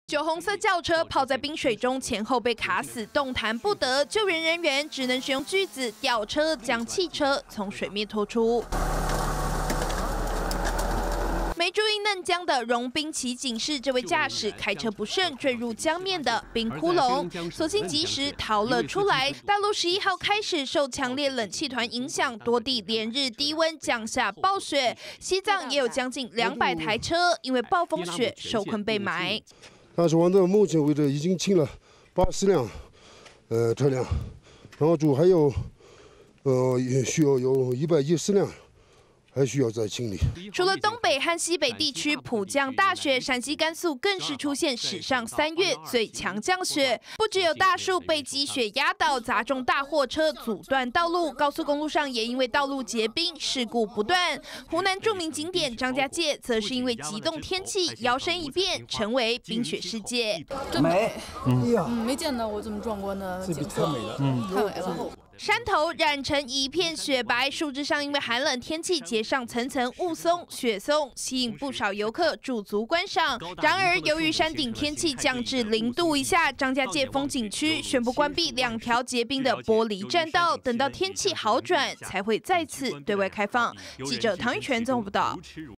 酒红色轿车泡在冰水中，前后被卡死，动弹不得。救援人员只能使用锯子吊车，将汽车从水面拖出。 没注意嫩江的融冰期警示，这位驾驶开车不慎坠入江面的冰窟窿，所幸及时逃了出来。大陆11号开始受强烈冷气团影响，多地连日低温降下暴雪，西藏也有将近200台车因为暴风雪受困被埋。 但是我们目前为止已经清了80辆车辆，然后还有也需要有110辆。 还需要再清理。 除了东北和西北地区普降大雪，陕西、甘肃更是出现史上3月最强降雪。不只有大树被积雪压倒，砸中大货车，阻断道路。高速公路上也因为道路结冰，事故不断。湖南著名景点张家界，则是因为极冻天气，摇身一变成为冰雪世界。 美， 没见到过这么壮观的景色， 太美了， 太美了。 山头染成一片雪白，树枝上因为寒冷天气结上层层雾凇、雪松，吸引不少游客驻足观赏。然而，由于山顶天气降至0度以下，张家界风景区宣布关闭2条结冰的玻璃栈道，等到天气好转才会再次对外开放。记者唐玉泉综合报道。